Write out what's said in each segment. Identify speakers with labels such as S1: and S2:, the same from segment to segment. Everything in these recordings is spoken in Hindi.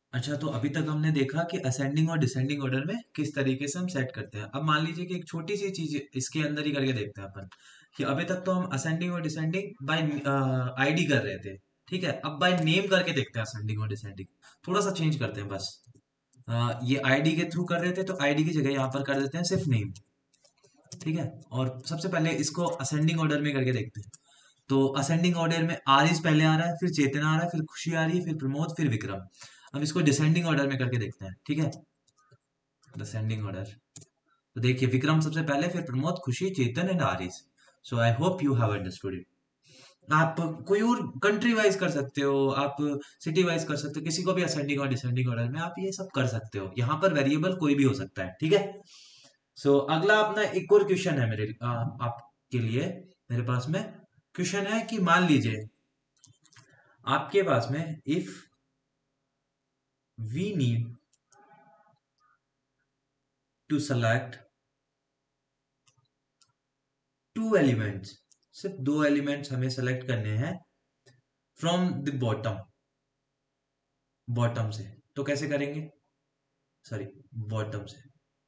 S1: अच्छा, तो अभी तक हमने देखा कि असेंडिंग और डिसेंडिंग ऑर्डर में किस तरीके से हम सेट करते हैं। अब मान लीजिए कि एक छोटी सी चीज इसके अंदर ही करके देखते हैं अपन, कि अभी तक तो हम असेंडिंग और डिसेंडिंग बाय आईडी कर रहे थे। ठीक है, अब बाय नेम करके देखते हैं असेंडिंग और डिसेंडिंग। थोड़ा सा चेंज करते हैं बस। ये आईडी के थ्रू कर रहे थे तो आईडी की जगह यहाँ पर कर देते हैं सिर्फ नेम। ठीक है, और सबसे पहले इसको असेंडिंग ऑर्डर में करके देखते हैं। तो असेंडिंग ऑर्डर में आरिस पहले आ रहा है, फिर चेतना आ रहा है, फिर खुशी आ रही है, फिर प्रमोद, फिर विक्रम। अब इसको डिसेंडिंग ऑर्डर में करके देखते हैं। ठीक है, डिसेंडिंग ऑर्डर। तो देखिए, विक्रम सबसे पहले, फिर Pramod, Khushi, Chetan and Aris. So I hope you have understood it. आप कोई और कंट्री वाइज कर सकते हो, आप सिटी वाइज कर सकते हो, किसी को भी असेंडिंग और डिसेंडिंग ऑर्डर में आप ये सब कर सकते हो। यहाँ पर वेरिएबल कोई भी हो सकता है। ठीक है, अगला अपना एक और क्वेश्चन है आपके लिए। मेरे पास में क्वेश्चन है कि मान लीजिए आपके पास में, if we need to select two elements, सिर्फ दो एलिमेंट्स हमें सेलेक्ट करने हैं फ्रॉम द बॉटम, बॉटम से। तो कैसे करेंगे? सॉरी, बॉटम से।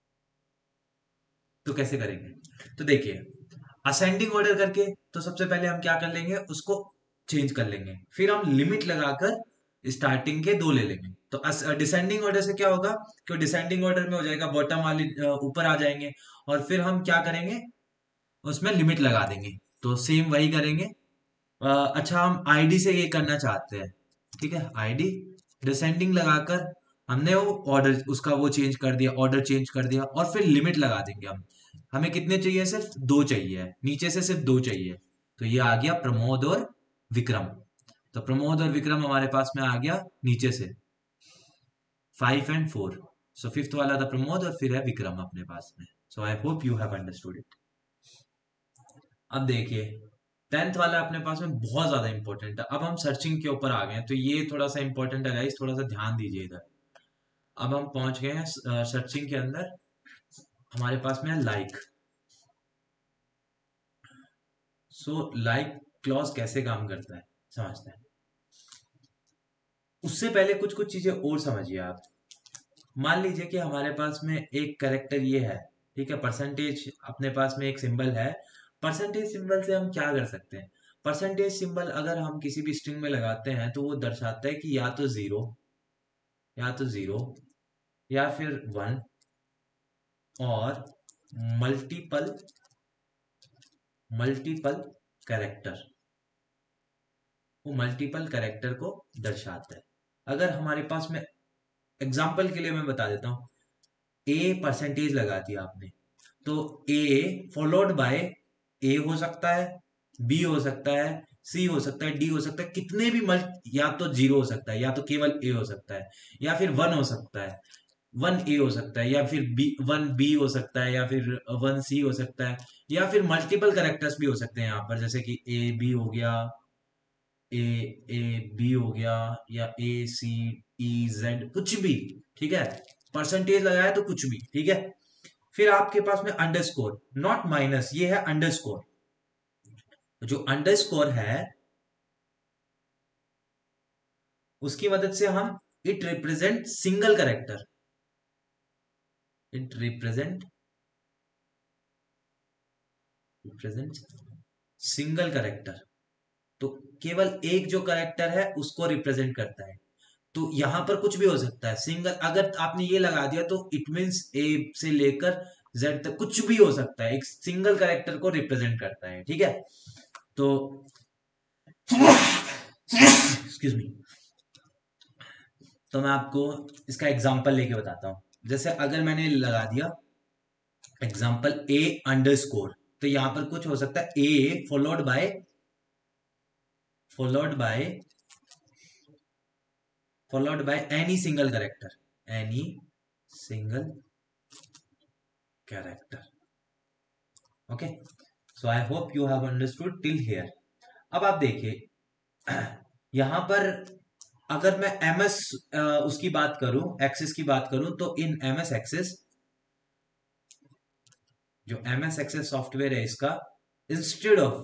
S1: तो कैसे करेंगे? तो देखिए, असेंडिंग ऑर्डर करके तो सबसे पहले हम क्या कर लेंगे, उसको चेंज कर लेंगे, फिर हम लिमिट लगाकर स्टार्टिंग के दो ले लेंगे। तो डिसेंडिंग ऑर्डर से क्या होगा, कि डिसेंडिंग ऑर्डर में हो जाएगा, बॉटम वाली ऊपर आ जाएंगे, और फिर हम क्या करेंगे, उसमें लिमिट लगा देंगे। तो सेम वही करेंगे। अच्छा, हम आईडी से ये करना चाहते हैं। ठीक है, आईडी डिसेंडिंग लगाकर हमने वो ऑर्डर उसका वो चेंज कर दिया, ऑर्डर चेंज कर दिया, और फिर लिमिट लगा देंगे हम। हमें कितने चाहिए? सिर्फ दो चाहिए, नीचे से सिर्फ दो चाहिए। तो ये आ गया प्रमोद और विक्रम। तो प्रमोद और विक्रम हमारे पास में आ गया नीचे से, 5 और 4। सो फिफ्थ वाला था प्रमोद, और फिर है विक्रम अपने पास में। So I hope you have understood it. अब देखिए, 10th वाला अपने पास में बहुत ज्यादा इंपॉर्टेंट है। अब हम सर्चिंग के ऊपर आ गए हैं, तो ये थोड़ा सा इंपॉर्टेंट है गाइस, थोड़ा सा ध्यान दीजिए इधर। अब हम पहुंच गए हैं सर्चिंग के अंदर। हमारे पास में है लाइक। लाइक क्लॉज कैसे काम करता है, समझते हैं। उससे पहले कुछ कुछ चीजें और समझिए आप। मान लीजिए कि हमारे पास में एक कैरेक्टर ये है। ठीक है, परसेंटेज अपने पास में एक सिंबल है। परसेंटेज सिंबल से हम क्या कर सकते हैं? परसेंटेज सिंबल अगर हम किसी भी स्ट्रिंग में लगाते हैं तो वो दर्शाता है कि या तो जीरो, या तो जीरो, या फिर वन, और मल्टीपल, मल्टीपल कैरेक्टर। वो मल्टीपल कैरेक्टर को दर्शाता है। अगर हमारे पास में, एग्जाम्पल के लिए मैं बता देता हूँ, ए परसेंटेज लगा दिया आपने, तो ए फॉलोड बाय ए हो सकता है, बी हो सकता है, सी हो सकता है, डी हो सकता है, कितने भी या तो जीरो हो सकता है, या तो केवल ए हो सकता है, या फिर वन हो सकता है, वन ए हो सकता है, या फिर बी, वन बी हो सकता है, या फिर वन सी हो सकता है, या फिर मल्टीपल करेक्टर्स भी हो सकते हैं यहाँ पर, जैसे कि ए बी हो गया, ए ए बी हो गया, या ए सी ई जेड, कुछ भी। ठीक है, परसेंटेज लगाया तो कुछ भी। ठीक है, फिर आपके पास में अंडरस्कोर, नॉट माइनस, ये है अंडरस्कोर। जो अंडरस्कोर है उसकी मदद से हम, it represent single character, it represent single character. तो केवल एक जो करेक्टर है उसको रिप्रेजेंट करता है। तो यहां पर कुछ भी हो सकता है, सिंगल, अगर आपने ये लगा दिया तो इट मीन्स ए से लेकर जेड तक कुछ भी हो सकता है, एक सिंगल करेक्टर को रिप्रेजेंट करता है। ठीक है, तो एक्सक्यूज मी, तो मैं आपको इसका एग्जांपल लेके बताता हूं। जैसे अगर मैंने लगा दिया एग्जांपल ए अंडरस्कोर, तो यहां पर कुछ हो सकता है, A followed by any single character, any single character. Okay, so I hope you have understood till here. अब आप देखिए, यहां पर अगर मैं एमएस उसकी बात करूं, एक्सेस की बात करूं, तो इन एमएस एक्सेस, जो एमएस एक्सेस सॉफ्टवेयर है इसका, इंस्टेड ऑफ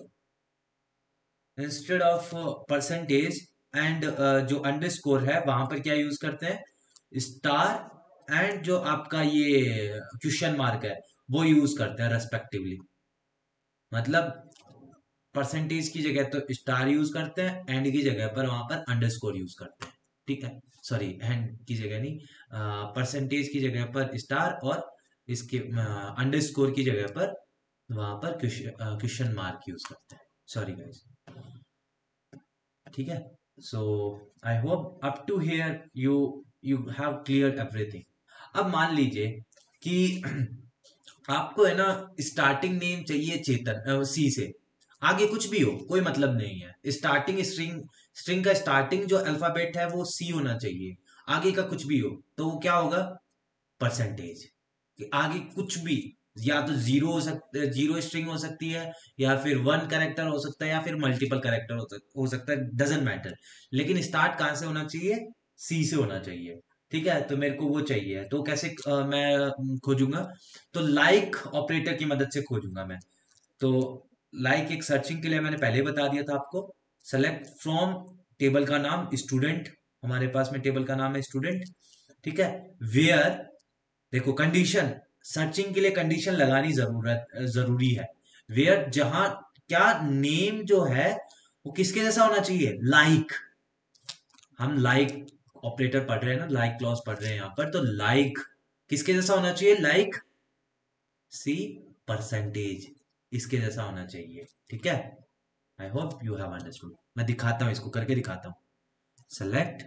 S1: परसेंटेज एंड जो अंडरस्कोर है, वहां पर क्या यूज करते हैं, स्टार एंड जो आपका ये क्वेश्चन मार्क है वो यूज करते हैं रेस्पेक्टिवली। मतलब परसेंटेज की जगह तो स्टार यूज करते हैं, एंड की जगह पर वहां पर अंडरस्कोर यूज करते हैं। ठीक है, सॉरी एंड की जगह नहीं, परसेंटेज की जगह पर स्टार और इसके अंडरस्कोर की जगह पर वहां पर क्वेश्चन मार्क यूज करते हैं। Sorry guys. ठीक है, so I hope up to here you you have clear everything. अब मान लीजिए कि आपको है ना स्टार्टिंग नेम चाहिए चेतन सी से, आगे कुछ भी हो कोई मतलब नहीं है, स्टार्टिंग स्ट्रिंग, स्ट्रिंग का स्टार्टिंग जो अल्फाबेट है वो सी होना चाहिए, आगे का कुछ भी हो तो वो क्या होगा, परसेंटेज। कि आगे कुछ भी, या तो जीरो हो सकता है, जीरो स्ट्रिंग हो सकती है, या फिर वन कैरेक्टर हो सकता है, या फिर मल्टीपल कैरेक्टर हो सकता है, डजेंट मैटर, लेकिन स्टार्ट कहाँ से होना चाहिए, सी से होना चाहिए। ठीक है, तो मेरे को वो चाहिए, तो कैसे मैं खोजूंगा, तो लाइक ऑपरेटर की मदद से खोजूंगा मैं। तो लाइक एक सर्चिंग के लिए मैंने पहले ही बता दिया था आपको, सेलेक्ट फ्रॉम टेबल का नाम स्टूडेंट, हमारे पास में टेबल का नाम है स्टूडेंट। ठीक है, वेयर, देखो कंडीशन, सर्चिंग के लिए कंडीशन लगानी जरूरी है। वेयर जहां, क्या नेम जो है वो किसके जैसा होना चाहिए, लाइक, हम लाइक ऑपरेटर पढ़ रहे हैं ना, लाइक क्लॉज पढ़ रहे हैं यहाँ पर, तो लाइक किसके जैसा होना चाहिए, लाइक सी परसेंटेज, इसके जैसा होना चाहिए। ठीक है, I hope you have understood. मैं दिखाता हूं, इसको करके दिखाता हूं। Select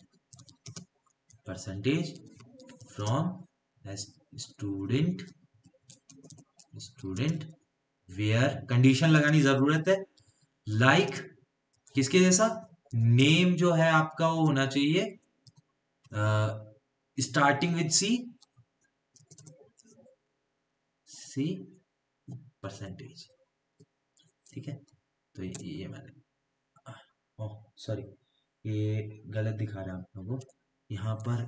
S1: percentage from student, student where, condition लगानी जरूरत है, लाइक किसके जैसा, नेम जो है आपका वो होना चाहिए starting with C, C percentage. ठीक है, तो ये मैंने, ओह सॉरी, ये गलत दिखा रहा है आप लोगों को, यहाँ पर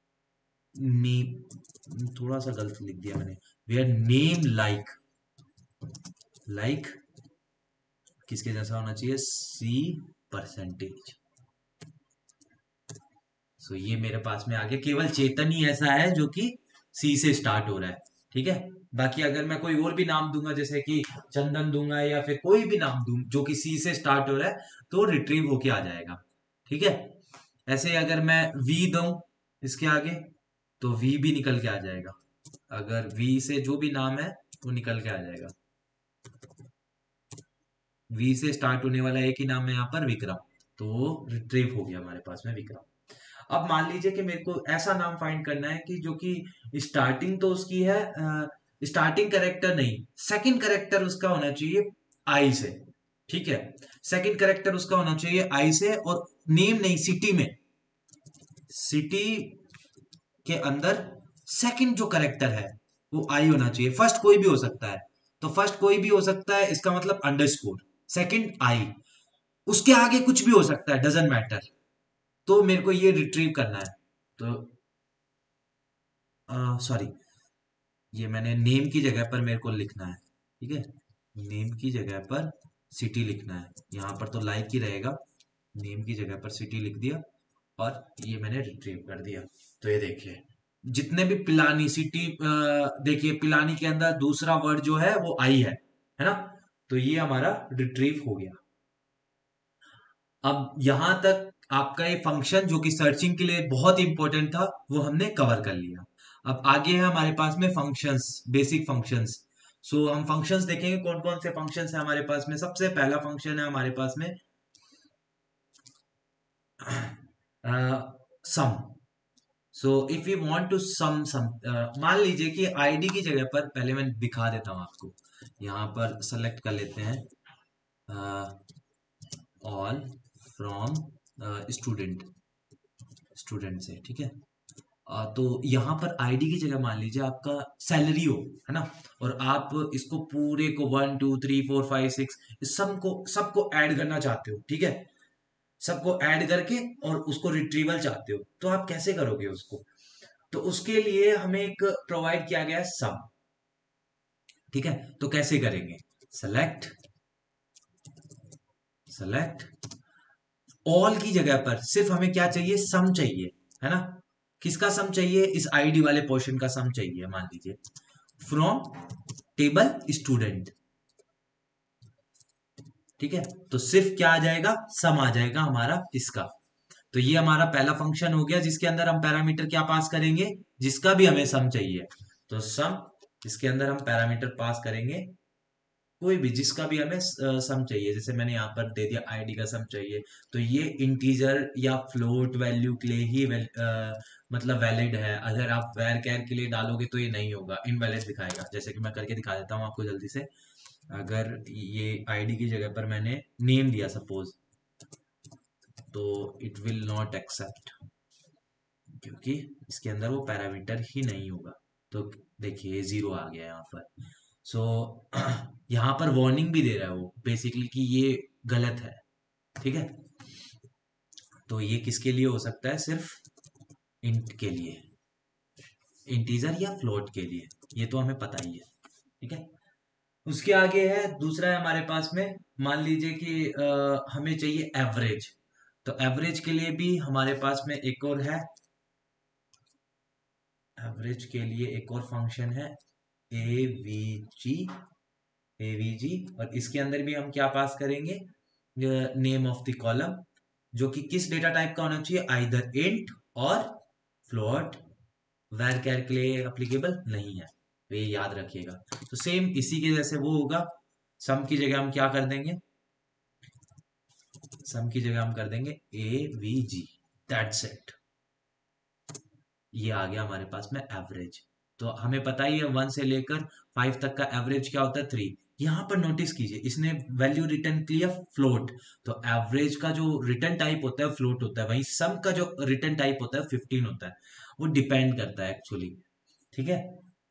S1: नेम थोड़ा सा गलत लिख दिया मैंने, वेयर नेम लाइक, लाइक किसके जैसा होना चाहिए, सी परसेंटेज। सो ये मेरे पास में आ गया, केवल चेतन ही ऐसा है जो कि सी से स्टार्ट हो रहा है। ठीक है, बाकी अगर मैं कोई और भी नाम दूंगा जैसे कि चंदन दूंगा या फिर कोई भी नाम दूं जो कि सी से स्टार्ट हो रहा है, तो रिट्रीव होके आ जाएगा। ठीक है, ऐसे ही अगर मैं वी दूं इसके आगे, तो वी भी निकल के आ जाएगा, अगर वी से जो भी नाम है वो निकल के आ जाएगा। वी से स्टार्ट होने वाला एक ही नाम है यहाँ पर, विक्रम, तो वो रिट्रीव हो गया हमारे पास में विक्रम। अब मान लीजिए कि मेरे को ऐसा नाम फाइंड करना है कि जो कि स्टार्टिंग तो उसकी है, स्टार्टिंग करेक्टर नहीं, सेकंड करेक्टर उसका होना चाहिए आई से। ठीक है, सेकंड करेक्टर उसका होना चाहिए आई से, और नेम नहीं, सिटी में, सिटी के अंदर सेकंड जो करेक्टर है वो आई होना चाहिए, फर्स्ट कोई भी हो सकता है, तो फर्स्ट कोई भी हो सकता है इसका मतलब अंडरस्कोर, सेकंड आई, उसके आगे कुछ भी हो सकता है, डजेंट मैटर। तो मेरे को ये रिट्रीव करना है, तो सॉरी, ये मैंने नेम की जगह पर मेरे को लिखना है। ठीक है, नेम की जगह पर सिटी लिखना है, यहाँ पर तो लाइक ही रहेगा, नेम की जगह पर सिटी लिख दिया, और ये मैंने रिट्रीव कर दिया। तो ये देखिए जितने भी पिलानी सिटी, देखिए पिलानी के अंदर दूसरा वर्ड जो है वो आई है ना, तो ये हमारा रिट्रीव हो गया। अब यहां तक आपका ये फंक्शन जो कि सर्चिंग के लिए बहुत इंपॉर्टेंट था वो हमने कवर कर लिया। अब आगे है हमारे पास में फंक्शंस, बेसिक फंक्शंस। सो हम फंक्शंस देखेंगे कौन कौन से फंक्शंस है हमारे पास में। सबसे पहला फंक्शन है हमारे पास में sum. So if you want to sum, मान लीजिए कि आईडी की जगह पर, पहले मैं दिखा देता हूं आपको, यहां पर सेलेक्ट कर लेते हैं ऑल फ्रॉम स्टूडेंट, स्टूडेंट से। ठीक है, तो यहाँ पर आईडी की जगह मान लीजिए आपका सैलरी हो, है ना, और आप इसको पूरे को 1 2 3 4 5 6 इस सबको ऐड करना चाहते हो। ठीक है, सबको ऐड करके और उसको रिट्रीवल चाहते हो, तो आप कैसे करोगे उसको, तो उसके लिए हमें एक प्रोवाइड किया गया है सम। ठीक है, तो कैसे करेंगे, सेलेक्ट, सेलेक्ट ऑल की जगह पर सिर्फ हमें क्या चाहिए, सम चाहिए, है ना, किसका सम चाहिए? इस आईडी वाले पोर्शन का सम चाहिए। मान लीजिए फ्रॉम टेबल स्टूडेंट, ठीक है, तो सिर्फ क्या आ जाएगा? सम आ जाएगा हमारा इसका। तो ये हमारा पहला फंक्शन हो गया जिसके अंदर हम पैरामीटर क्या पास करेंगे? जिसका भी हमें सम चाहिए, तो सम, इसके अंदर हम पैरामीटर पास करेंगे कोई भी जिसका भी हमें सम चाहिए। जैसे मैंने यहाँ पर दे दिया आईडी का सम चाहिए, तो ये इंटीजर या फ्लोट वैल्यू के लिए ही मतलब वैलिड है। अगर आप वैर कैर के लिए डालोगे तो ये नहीं होगा, इनवैलिड दिखाएगा। जैसे कि मैं करके दिखा देता हूँ आपको जल्दी से। अगर ये आईडी की जगह पर मैंने नेम दिया सपोज, तो इट विल नॉट एक्सेप्ट, क्योंकि इसके अंदर वो पैरामीटर ही नहीं होगा। तो देखिए 0 आ गया यहाँ पर। सो यहाँ पर वार्निंग भी दे रहा है वो बेसिकली कि ये गलत है, ठीक है। तो ये किसके लिए हो सकता है? सिर्फ इंट के लिए, इंटीजर या फ्लोट के लिए, ये तो हमें पता ही है, ठीक है। उसके आगे है दूसरा है हमारे पास में, मान लीजिए कि हमें चाहिए एवरेज। तो एवरेज के लिए भी हमारे पास में एक और है, एवरेज के लिए एक और फंक्शन है एवीजी, एवीजी, और इसके अंदर भी हम क्या पास करेंगे? नेम ऑफ द कॉलम, जो कि किस डेटा टाइप का होना चाहिए? आइदर इंट और फ्लोट, वैर कैर के लिए एप्लीकेबल नहीं है, तो ये याद रखिएगा। तो सेम इसी के जैसे वो होगा, सम की जगह हम क्या कर देंगे? सम की जगह हम कर देंगे एवीजी, दैट्स इट। ये आ गया हमारे पास में एवरेज। तो हमें पता ही है 1 से लेकर 5 तक का एवरेज क्या होता है? 3। यहाँ पर नोटिस कीजिए इसने वैल्यू रिटर्न किया फ्लोट, तो एवरेज का जो रिटर्न टाइप होता है फ्लोट होता है, वहीं सम का जो रिटर्न टाइप होता है 15 होता है। वो डिपेंड करता है एक्चुअली, ठीक है।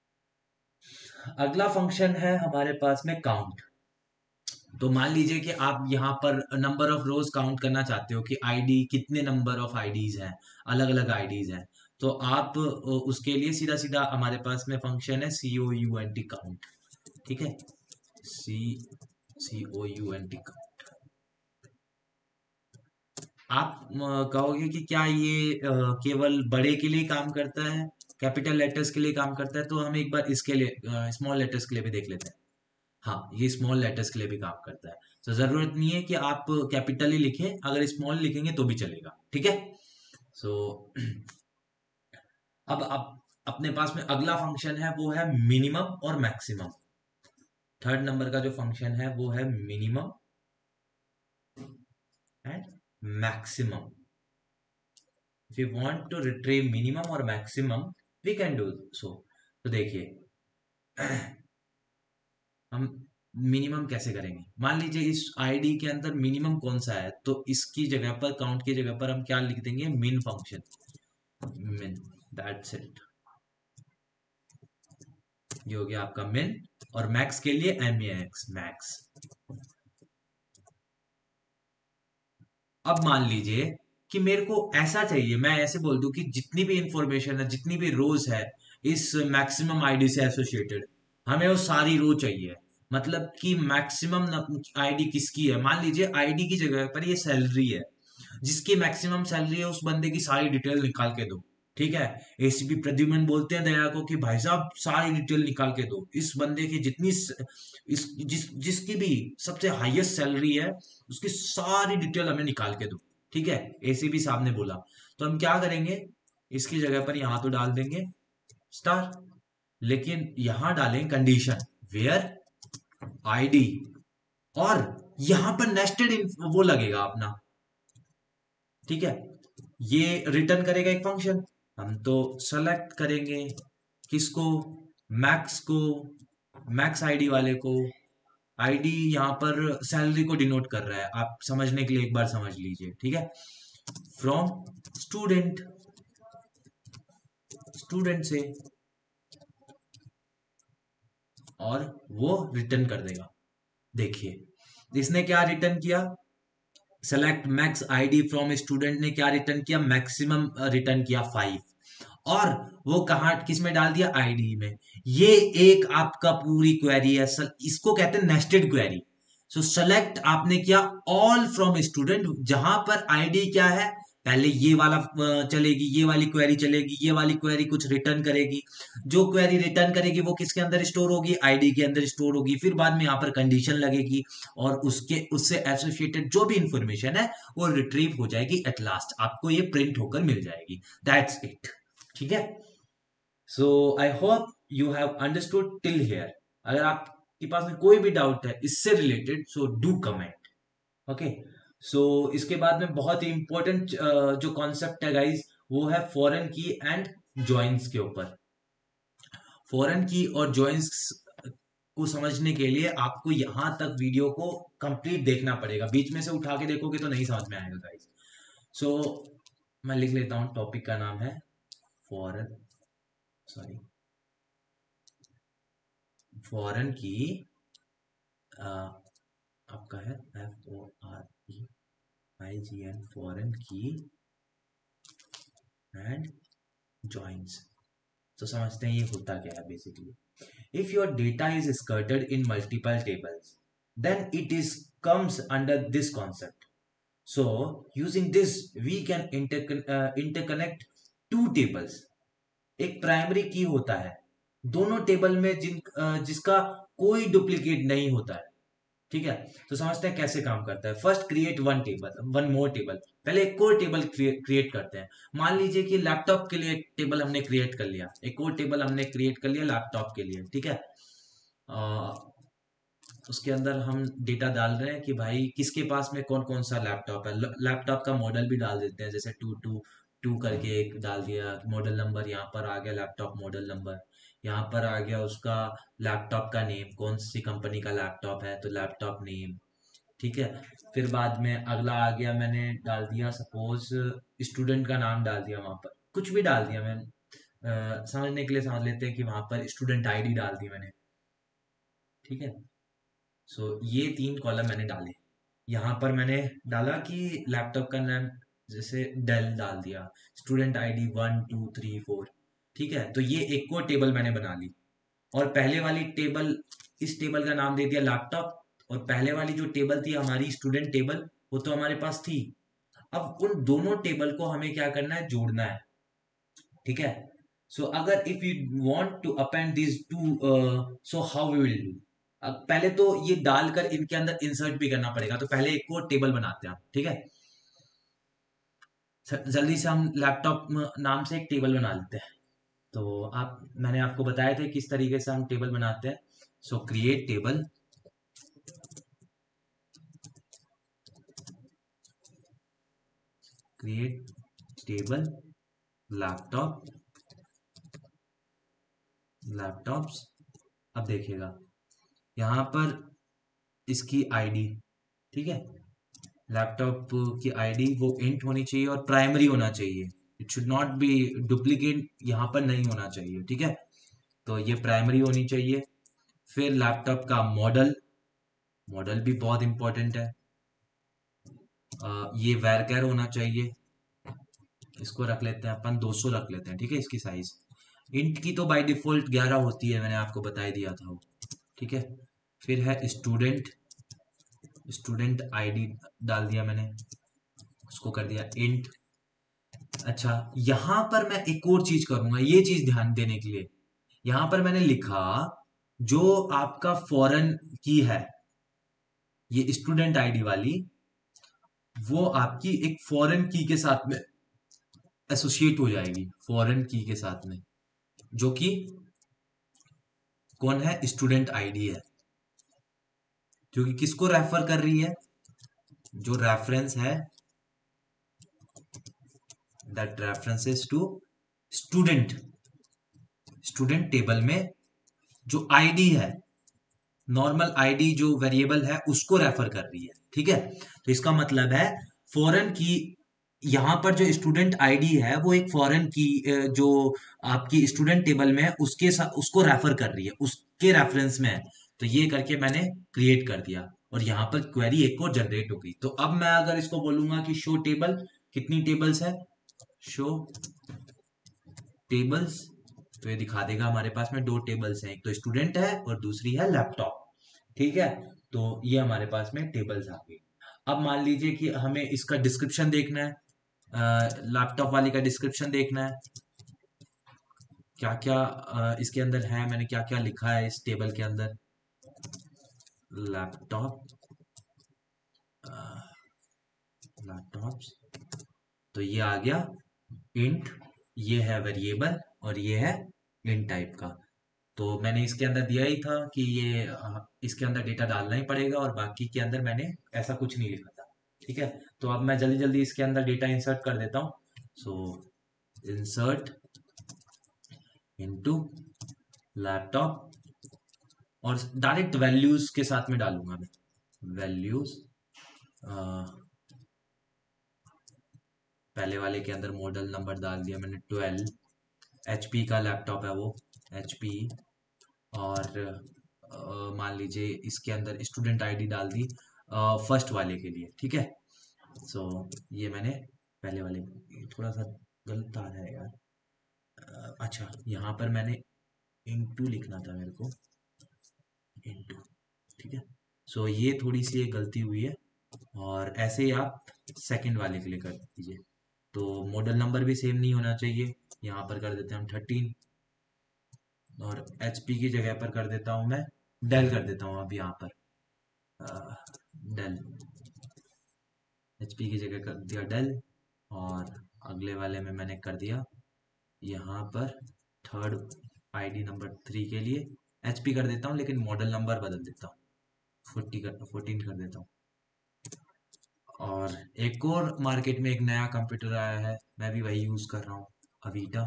S1: अगला फंक्शन है हमारे पास में काउंट। तो मान लीजिए कि आप यहाँ पर नंबर ऑफ रोज काउंट करना चाहते हो कि आईडी कितने नंबर ऑफ आईडीज हैं, अलग अलग आईडीज हैं। तो आप उसके लिए सीधा सीधा हमारे पास में फंक्शन है COUNT काउंट, ठीक है, COUNT काउंट। आप कहोगे कि क्या ये केवल बड़े के लिए काम करता है, कैपिटल लेटर्स के लिए काम करता है? तो हम एक बार इसके लिए स्मॉल लेटर्स के लिए भी देख लेते हैं। हाँ, ये स्मॉल लेटर्स के लिए भी काम करता है। तो जरूरत नहीं है कि आप कैपिटल ही लिखें, अगर स्मॉल लिखेंगे तो भी चलेगा, ठीक है। सो अब अपने पास में अगला फंक्शन है, वो है मिनिमम और मैक्सिमम। थर्ड नंबर का जो फंक्शन है वो है minimum and maximum. If you want to retrieve minimum और maximum we can do so. तो देखिए हम मिनिमम कैसे करेंगे? मान लीजिए इस आईडी के अंदर मिनिमम कौन सा है, तो इसकी जगह पर, काउंट की जगह पर हम क्या लिख देंगे? मिन फंक्शन, मिन, दैट्स इट। ये हो गया आपका मिन। और मैक्स के लिए MAX, मैक्स। अब मान लीजिए कि मेरे को ऐसा चाहिए, मैं ऐसे बोल दूं कि जितनी भी इंफॉर्मेशन है, जितनी भी रोज है इस मैक्सिमम आईडी से एसोसिएटेड, हमें वो सारी रो चाहिए। मतलब कि मैक्सिमम आईडी किसकी है? मान लीजिए आईडी की जगह पर ये सैलरी है, जिसकी मैक्सिमम सैलरी है उस बंदे की सारी डिटेल निकाल के दो, ठीक है। ACP प्रद्युमन बोलते हैं दया को कि भाई साहब सारी डिटेल निकाल के दो, इस बंदे की जितनी जिसकी भी सबसे हाईएस्ट सैलरी है उसकी सारी डिटेल हमें निकाल के दो, ठीक है। ACP साहब ने बोला। तो हम क्या करेंगे? इसकी जगह पर यहां तो डाल देंगे स्टार, लेकिन यहां डालें कंडीशन वेयर आईडी, और यहां पर नेस्टेड वो लगेगा अपना, ठीक है। ये रिटर्न करेगा एक फंक्शन, हम तो सेलेक्ट करेंगे किसको? मैक्स को, मैक्स आईडी वाले को। आईडी यहाँ पर सैलरी को डिनोट कर रहा है, आप समझने के लिए एक बार समझ लीजिए, ठीक है। फ्रॉम स्टूडेंट, स्टूडेंट से, और वो रिटर्न कर देगा। देखिए इसने क्या रिटर्न किया? Select max ID from student ने क्या रिटर्न किया? मैक्सिमम रिटर्न किया 5, और वो कहा किस में डाल दिया? आईडी में। ये एक आपका पूरी क्वेरी है, इसको कहते हैं नेस्टेड क्वेरी। सो सेलेक्ट आपने किया ऑल फ्रॉम स्टूडेंट, जहां पर आईडी क्या है? पहले ये वाला चलेगी, ये वाली क्वेरी चलेगी, ये वाली क्वेरी कुछ रिटर्न करेगी, जो क्वेरी रिटर्न करेगी वो किसके अंदर स्टोर होगी, आईडी के अंदर स्टोर होगी, फिर बाद में यहाँ पर कंडीशन लगेगी और उसके उससे एसोसिएटेड जो भी इंफॉर्मेशन है वो रिट्रीव हो जाएगी, एट लास्ट आपको ये प्रिंट होकर मिल जाएगी। That's it. ठीक है, so I hope you have understood till here. अगर आपके पास में कोई भी डाउट है इससे related, so do comment. Okay, so इसके बाद में बहुत ही इंपॉर्टेंट जो कॉन्सेप्ट है गाइस, वो है फॉरेन की एंड जॉइंस के ऊपर। फॉरेन की और जॉइंस को समझने के लिए आपको यहां तक वीडियो को कंप्लीट देखना पड़ेगा, बीच में से उठा के देखोगे तो नहीं समझ में आएगा गाइस। सो मैं लिख लेता हूं, टॉपिक का नाम है फॉरेन, सॉरी, फॉरेन की, आपका है FOREIGN, foreign key and joins. तो समझते हैं ये होता क्या है basically. If your data is scattered in multiple tables, then it is comes under this concept. So using this, we can interconnect two tables. एक प्राइमरी की होता है दोनों टेबल में जिसका कोई डुप्लीकेट नहीं होता है। ठीक है, तो समझते हैं कैसे काम करता है। First create one more table. पहले एक और टेबल क्रिएट करते हैं। मान लीजिए कि लैपटॉप के लिए एक टेबल हमने क्रिएट कर लिया, एक और टेबल हमने क्रिएट कर लिया लैपटॉप के लिए। ठीक है, उसके अंदर हम डेटा डाल रहे हैं कि भाई किसके पास में कौन कौन सा लैपटॉप है। लैपटॉप का मॉडल भी डाल देते हैं, जैसे 222 करके एक डाल दिया मॉडल नंबर, यहाँ पर आ गया लैपटॉप मॉडल नंबर, यहाँ पर आ गया उसका लैपटॉप का नेम, कौन सी कंपनी का लैपटॉप है तो लैपटॉप नेम। ठीक है, फिर बाद में अगला आ गया, मैंने डाल दिया सपोज स्टूडेंट का नाम डाल दिया, वहां पर कुछ भी डाल दिया मैं, समझने के लिए समझ लेते हैं कि वहां पर स्टूडेंट आईडी डाल दी मैंने। ठीक है, सो ये 3 कॉलम मैंने डाले। यहाँ पर मैंने डाला कि लैपटॉप का नाम जैसे डेल डाल दिया, स्टूडेंट आईडी 1 2 3 4। ठीक है, तो ये एक और टेबल मैंने बना ली, और पहले वाली टेबल, इस टेबल का नाम दे दिया लैपटॉप, और पहले वाली जो टेबल थी हमारी स्टूडेंट टेबल, वो तो हमारे पास थी। अब उन दोनों टेबल को हमें क्या करना है, जोड़ना है। ठीक है, सो अगर if you want to append this to, so how we will do. अब पहले तो ये डालकर इनके अंदर इंसर्ट भी करना पड़ेगा, तो पहले एक और टेबल बनाते हैं। ठीक है, जल्दी से हम लैपटॉप नाम से एक टेबल बना लेते हैं। तो मैंने आपको बताया था किस तरीके से हम टेबल बनाते हैं। So create table, create table laptop, laptops. अब देखिएगा यहाँ पर इसकी आईडी, ठीक है, लैपटॉप की आईडी वो इंट होनी चाहिए और प्राइमरी होना चाहिए। It should not be duplicate, यहाँ पर नहीं होना चाहिए। ठीक है, तो ये प्राइमरी होनी चाहिए। फिर लैपटॉप का मॉडल, मॉडल भी बहुत इंपॉर्टेंट है। ये वैरकर होना चाहिए, इसको रख लेते हैं अपन 200 रख लेते हैं। ठीक है, इसकी साइज इंट की तो बाय डिफॉल्ट 11 होती है, मैंने आपको बता ही दिया था वो। ठीक है, फिर है स्टूडेंट, स्टूडेंट आईडी डाल दिया मैंने, उसको कर दिया इंट। अच्छा, यहां पर मैं एक और चीज करूंगा, ये चीज ध्यान देने के लिए। यहां पर मैंने लिखा जो आपका फॉरेन की है, ये स्टूडेंट आईडी वाली, वो आपकी एक फॉरेन की के साथ में एसोसिएट हो जाएगी, फॉरेन की के साथ में, जो कि कौन है, स्टूडेंट आईडी है, जो कि किसको रेफर कर रही है, जो रेफरेंस है, that references to student, student table में जो आईडी है, नॉर्मल आईडी जो वेरिएबल है, उसको रेफर कर रही है। ठीक है, तो इसका मतलब है फॉरेन की, यहाँ पर जो स्टूडेंट आईडी है वो एक फॉरेन की जो आपकी स्टूडेंट टेबल में है उसके साथ उसको रेफर कर रही है, उसके रेफरेंस में है। तो ये करके मैंने क्रिएट कर दिया और यहाँ पर क्वेरी एक और जनरेट हो गई। तो अब मैं अगर इसको बोलूंगा कि शो टेबल, कितनी टेबल्स है, शो टेबल्स, तो ये दिखा देगा हमारे पास में 2 टेबल्स हैं, एक तो स्टूडेंट है और दूसरी है लैपटॉप। ठीक है, तो ये हमारे पास में टेबल्स आ गई। अब मान लीजिए कि हमें इसका डिस्क्रिप्शन देखना है, लैपटॉप वाले का डिस्क्रिप्शन देखना है, क्या क्या इसके अंदर है, मैंने क्या क्या लिखा है इस टेबल के अंदर। लैपटॉप, लैपटॉप्स, तो ये आ गया इंट, ये है वेरिएबल और ये है इंट टाइप का। तो मैंने इसके अंदर दिया ही था कि ये इसके अंदर डेटा डालना ही पड़ेगा, और बाकी के अंदर मैंने ऐसा कुछ नहीं लिखा था। ठीक है, तो अब मैं जल्दी जल्दी इसके अंदर डेटा इंसर्ट कर देता हूँ। सो इंसर्ट इनटू लैपटॉप, और डायरेक्ट वैल्यूज के साथ में डालूंगा मैं, वैल्यूज। पहले वाले के अंदर मॉडल नंबर डाल दिया मैंने 12, एचपी का लैपटॉप है वो, एचपी। और मान लीजिए इसके अंदर स्टूडेंट आईडी डाल दी फर्स्ट वाले के लिए। ठीक है, सो ये मैंने पहले वाले, थोड़ा सा गलत आ रहा है यार। अच्छा, यहाँ पर मैंने इनटू लिखना था मेरे को, इनटू। ठीक है, सो ये थोड़ी सी एक गलती हुई है, और ऐसे ही आप सेकंड वाले के लिए कर दीजिए। तो मॉडल नंबर भी सेम नहीं होना चाहिए, यहाँ पर कर देते हैं हम 13, और एचपी की जगह पर कर देता हूँ मैं डेल, कर देता हूँ अब यहाँ पर डेल, एचपी की जगह कर दिया डेल। और अगले वाले में मैंने कर दिया यहाँ पर थर्ड आईडी नंबर 3 के लिए एचपी कर देता हूँ, लेकिन मॉडल नंबर बदल देता हूँ, 14 कर देता हूँ। और एक और मार्केट में एक नया कंप्यूटर आया है, मैं भी वही यूज़ कर रहा हूँ, अवीटा।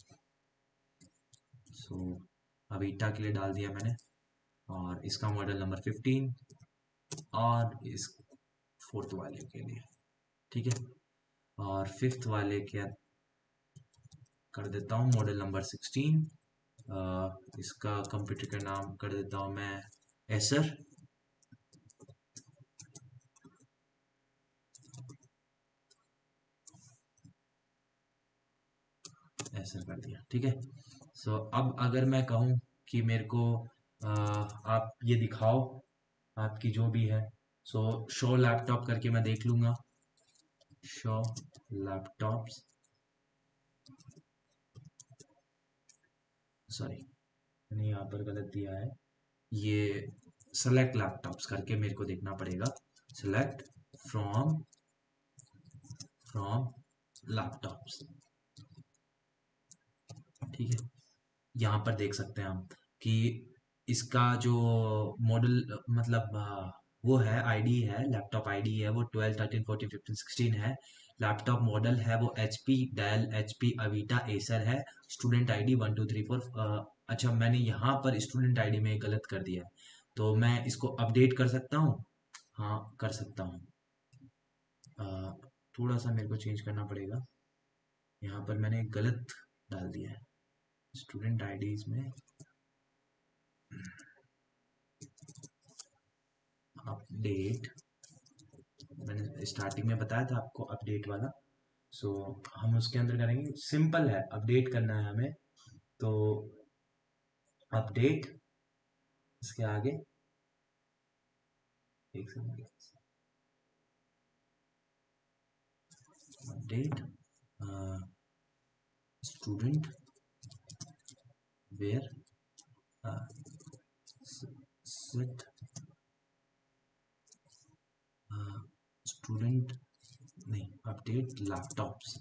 S1: सो अवीटा के लिए डाल दिया मैंने, और इसका मॉडल नंबर 15, और इस फोर्थ वाले के लिए। ठीक है, और फिफ्थ वाले के कर देता हूँ मॉडल नंबर 16। इसका कंप्यूटर का नाम कर देता हूँ मैं एसर। एसर कर दिया। ठीक है, सो अब अगर मैं कहूँ कि मेरे को आप ये दिखाओ आपकी जो भी है, सो शो लैपटॉप करके मैं देख लूंगा, शो लैपटॉप्स, सॉरी मैंने यहाँ पर गलत दिया है, ये सेलेक्ट लैपटॉप्स करके मेरे को देखना पड़ेगा, सेलेक्ट फ्रॉम फ्रॉम लैपटॉप्स। ठीक है, यहाँ पर देख सकते हैं हम कि इसका जो मॉडल मतलब वो है, आईडी है, लैपटॉप आईडी है वो 12, 13, 14, 15, 16 है। लैपटॉप मॉडल है वो HP Dell, HP Avita, Acer है। Student ID 1 2 3 4। अच्छा, मैंने यहाँ पर स्टूडेंट आईडी में गलत कर दिया है, तो मैं इसको अपडेट कर सकता हूँ। हाँ, कर सकता हूँ। थोड़ा सा मेरे को चेंज करना पड़ेगा, यहाँ पर मैंने गलत डाल दिया है स्टूडेंट आईडीज में। अपडेट, मैंने स्टार्टिंग में बताया था आपको अपडेट वाला, सो हम उसके अंदर करेंगे, सिंपल है, अपडेट करना है हमें। तो अपडेट, इसके आगे एक second, update student where set student, नहीं, update laptops,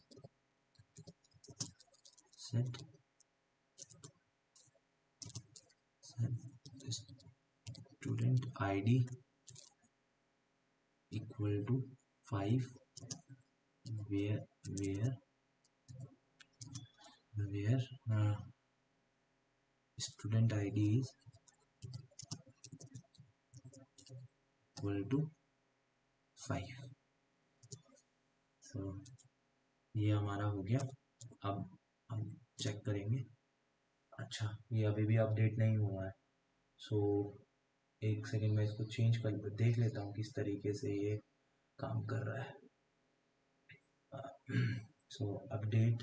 S1: set student ID equal to 5, where where where student ID is equal to 5। So ये हमारा हो गया। अब हम चेक करेंगे। अच्छा, ये अभी भी अपडेट नहीं हुआ है, सो एक सेकंड में इसको चेंज कर देख लेता हूँ किस तरीके से ये काम कर रहा है। सो अपडेट,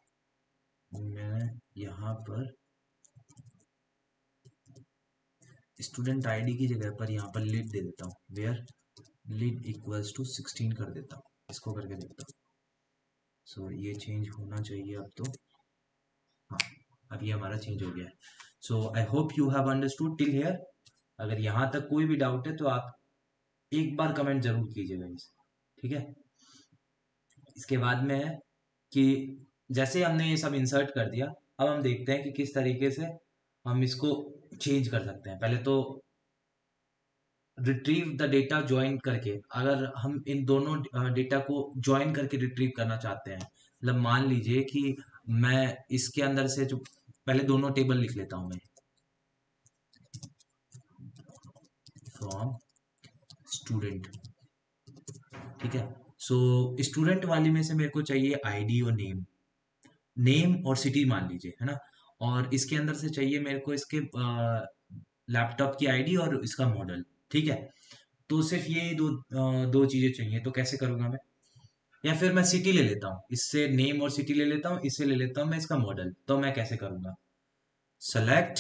S1: मैं यहाँ पर स्टूडेंट आईडी की जगह पर यहाँ पर लीड दे देता हूँ, वेयर लीड इक्वल्स टू 16 कर देता हूँ, इसको करके देखता हूँ। सो ये चेंज होना चाहिए अब तो। हाँ, अब ये हमारा चेंज हो गया है। So I hope you have understood till here. अगर यहाँ तक कोई भी डाउट है तो आप एक बार कमेंट जरूर कीजिएगा इस, ठीक है। इसके बाद में है कि जैसे हमने ये सब इंसर्ट कर दिया, अब हम देखते हैं कि किस तरीके से हम इसको चेंज कर सकते हैं। पहले तो रिट्रीव द डेटा ज्वाइन करके, अगर हम इन दोनों डेटा को ज्वाइन करके रिट्रीव करना चाहते हैं, मतलब मान लीजिए कि मैं इसके अंदर से जो पहले दोनों टेबल लिख लेता हूं मैं, फ्रॉम स्टूडेंट, ठीक है। सो स्टूडेंट वाली में से मेरे को चाहिए आईडी और नेम, नेम और सिटी मान लीजिए, है ना। और इसके अंदर से चाहिए मेरे को इसके लैपटॉप की आईडी और इसका मॉडल, ठीक है। तो सिर्फ ये दो चीजें चाहिए, तो कैसे करूंगा मैं? या फिर मैं सिटी ले लेता हूँ, इससे नेम और सिटी ले लेता हूँ, इससे ले लेता हूँ मैं इसका मॉडल। तो मैं कैसे करूंगा? Select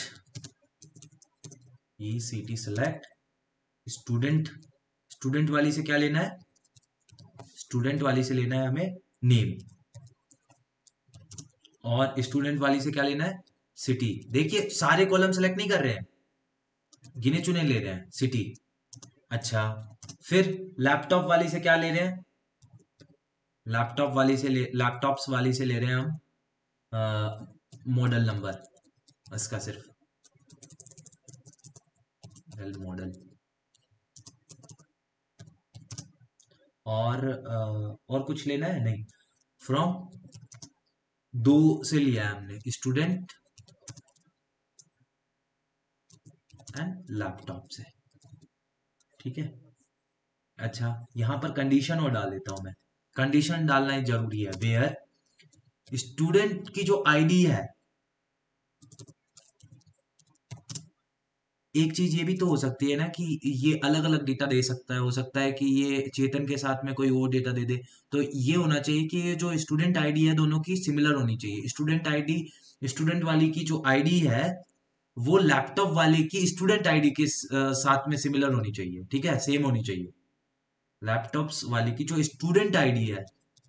S1: E city, select student, student वाली से क्या लेना है? स्टूडेंट वाली से लेना है हमें नेम, और स्टूडेंट वाली से क्या लेना है? सिटी। देखिए सारे कॉलम सेलेक्ट नहीं कर रहे हैं, गिने चुने ले रहे हैं, सिटी। अच्छा, फिर लैपटॉप वाली से क्या ले रहे हैं? लैपटॉप्स वाली से ले रहे हैं हम मॉडल नंबर, इसका सिर्फ एल मॉडल। और कुछ लेना है नहीं। फ्रॉम दो से लिया है हमने, स्टूडेंट एंड लैपटॉप से, ठीक है। अच्छा, यहां पर कंडीशन और डाल देता हूं मैं, कंडीशन डालना ही जरूरी है। वेयर स्टूडेंट की जो आईडी है, एक चीज ये भी तो हो सकती है ना कि ये अलग अलग डेटा दे सकता है, हो सकता है कि ये चेतन के साथ में कोई और डेटा दे दे। तो ये होना चाहिए कि ये जो स्टूडेंट आईडी है दोनों की सिमिलर होनी चाहिए। स्टूडेंट आईडी, स्टूडेंट वाली की जो आईडी है वो लैपटॉप वाले की स्टूडेंट आईडी के साथ में सिमिलर होनी चाहिए, ठीक है, सेम होनी चाहिए। लैपटॉप्स वाले की जो स्टूडेंट आईडी है,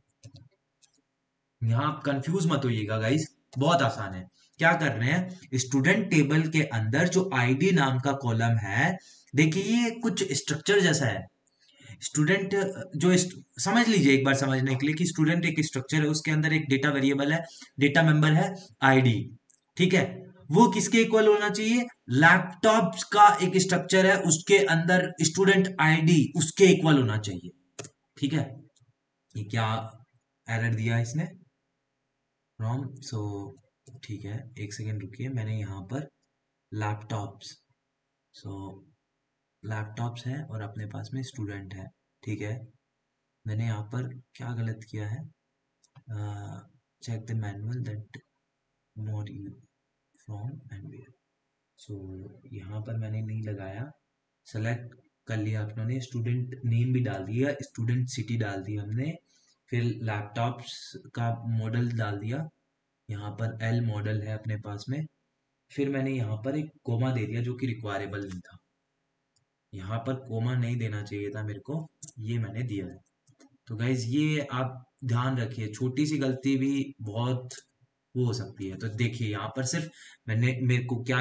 S1: यहाँ आप कंफ्यूज मत होइएगा गाइस, बहुत आसान है। क्या कर रहे हैं? स्टूडेंट टेबल के अंदर जो आईडी नाम का कॉलम है, देखिए ये कुछ स्ट्रक्चर जैसा है। स्टूडेंट समझ लीजिए एक बार समझने के लिए कि स्टूडेंट एक स्ट्रक्चर है, उसके अंदर एक डेटा वेरिएबल है, डेटा मेंबर है आईडी, ठीक है। वो किसके इक्वल होना चाहिए? लैपटॉप का एक स्ट्रक्चर है, उसके अंदर स्टूडेंट आईडी उसके इक्वल होना चाहिए, ठीक है। ये क्या एरर दिया इसने? फ्रॉम, सो ठीक है, एक सेकेंड रुकिए, मैंने यहाँ पर लैपटॉप्स, सो लैपटॉप्स है और अपने पास में स्टूडेंट है, ठीक है। मैंने यहाँ पर क्या गलत किया है? Check the manual that more you from and where. So यहाँ पर मैंने नहीं लगाया, सेलेक्ट कर लिया आपने, स्टूडेंट नेम भी डाल दिया, स्टूडेंट सिटी डाल दी हमने, फिर लैपटॉप्स का मॉडल डाल दिया, यहाँ पर एल मॉडल है अपने पास में। फिर मैंने यहाँ पर एक कोमा दे दिया जो कि रिक्वायरेबल नहीं था, यहाँ पर कोमा नहीं देना चाहिए था मेरे को, ये मैंने दिया है। तो गाइज ये आप ध्यान रखिए, छोटी सी गलती भी बहुत वो हो सकती है। तो देखिए यहाँ पर सिर्फ मैंने, मेरे को क्या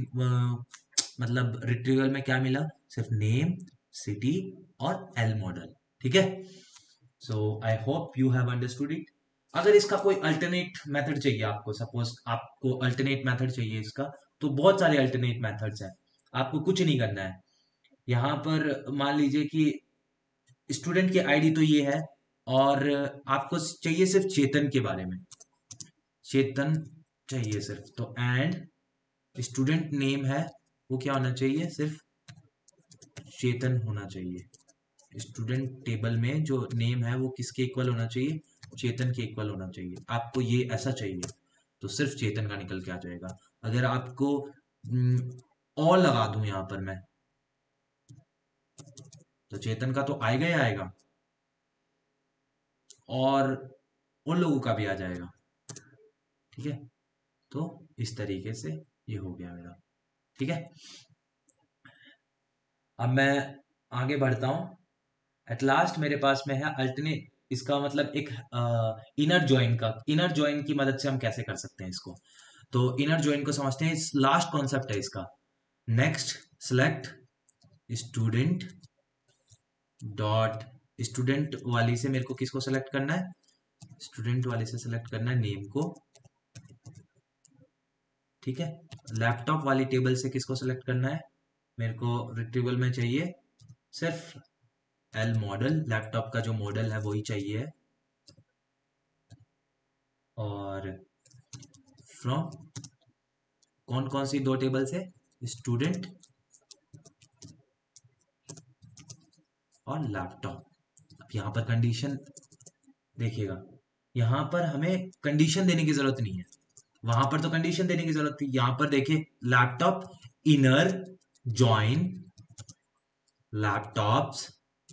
S1: मतलब रिट्रीवल में क्या मिला? सिर्फ नेम, सिटी और एल मॉडल, ठीक है। So I hope you have understood it. अगर इसका कोई अल्टरनेट मेथड चाहिए आपको, सपोज आपको अल्टरनेट मेथड चाहिए इसका, तो बहुत सारे अल्टरनेट मेथड्स हैं। आपको कुछ नहीं करना है, यहाँ पर मान लीजिए कि स्टूडेंट की आईडी तो ये है, और आपको चाहिए सिर्फ चेतन के बारे में, चेतन चाहिए सिर्फ, तो एंड स्टूडेंट नेम है वो क्या होना चाहिए? सिर्फ चेतन होना चाहिए। स्टूडेंट टेबल में जो नेम है वो किसके इक्वल होना चाहिए? चेतन के इक्वल होना चाहिए। आपको ये ऐसा चाहिए तो सिर्फ चेतन का निकल के आ जाएगा। अगर आपको और लगा दूं यहाँ पर मैं, तो चेतन का तो आएगा ही आएगा, और उन लोगों का भी आ जाएगा, ठीक है। तो इस तरीके से ये हो गया मेरा, ठीक है। अब मैं आगे बढ़ता हूँ। एट लास्ट मेरे पास में है अल्टरनेट, इसका मतलब एक इनर जॉइन की मदद से हम कैसे कर सकते हैं इसको। तो इनर जॉइन को समझते हैं, इस लास्ट कॉन्सेप्ट है इसका। Next select student dot, student वाली से मेरे को किसको सेलेक्ट करना है, स्टूडेंट वाले से सेलेक्ट करना है नेम को, ठीक है। लैपटॉप वाली टेबल से किसको सेलेक्ट करना है, मेरे को टेबल में चाहिए सिर्फ एल मॉडल, लैपटॉप का जो मॉडल है वही चाहिए। और फ्रॉम कौन कौन सी दो टेबल से, स्टूडेंट और लैपटॉप। अब यहाँ पर कंडीशन देखिएगा, यहाँ पर हमें कंडीशन देने की जरूरत नहीं है, वहां पर तो कंडीशन देने की जरूरत थी। यहां पर देखिए लैपटॉप इनर जॉइन लैपटॉप्स,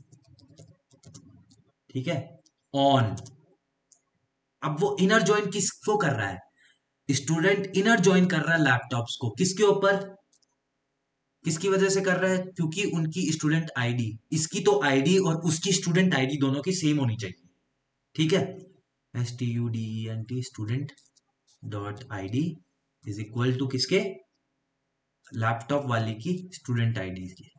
S1: ठीक है, ऑन। अब वो इनर जॉइन किसको कर रहा है, स्टूडेंट इनर जॉइन कर रहा है लैपटॉप्स को, किसके ऊपर, किसकी वजह से कर रहा है, क्योंकि उनकी स्टूडेंट आईडी, इसकी तो आईडी और उसकी स्टूडेंट आईडी दोनों की सेम होनी चाहिए, ठीक है। STUDENT student dot ID is equal to किसके, लैपटॉप वाली की स्टूडेंट आईडी की।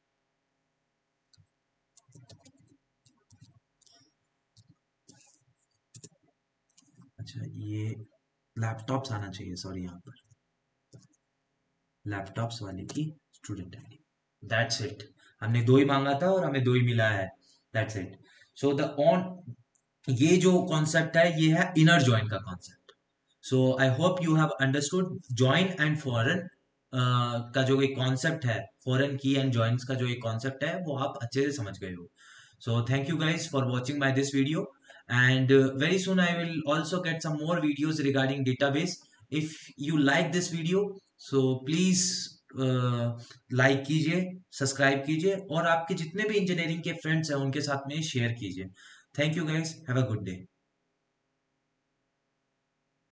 S1: अच्छा ये लैपटॉप्स आना चाहिए, सॉरी, यहाँ पर लैपटॉप्स वाले की स्टूडेंट आईडी। दैट्स इट, हमने दो ही मांगा था और हमें दो ही मिला है। That's it. So the on, ये जो कॉन्सेप्ट है ये है इनर जॉइन का concept. So I hope you have understood join and foreign का जो एक कॉन्सेप्ट है, फॉरेन की एंड जॉइंस का जो एक कॉन्सेप्ट है वो आप अच्छे से समझ गए हो। So thank you guys for watching my this video, and very soon I will also get some more videos regarding database. If you like this video, so please like कीजिए, सब्सक्राइब कीजिए और आपके जितने भी इंजीनियरिंग के फ्रेंड्स हैं उनके साथ में शेयर कीजिए। Thank you guys, have a good day.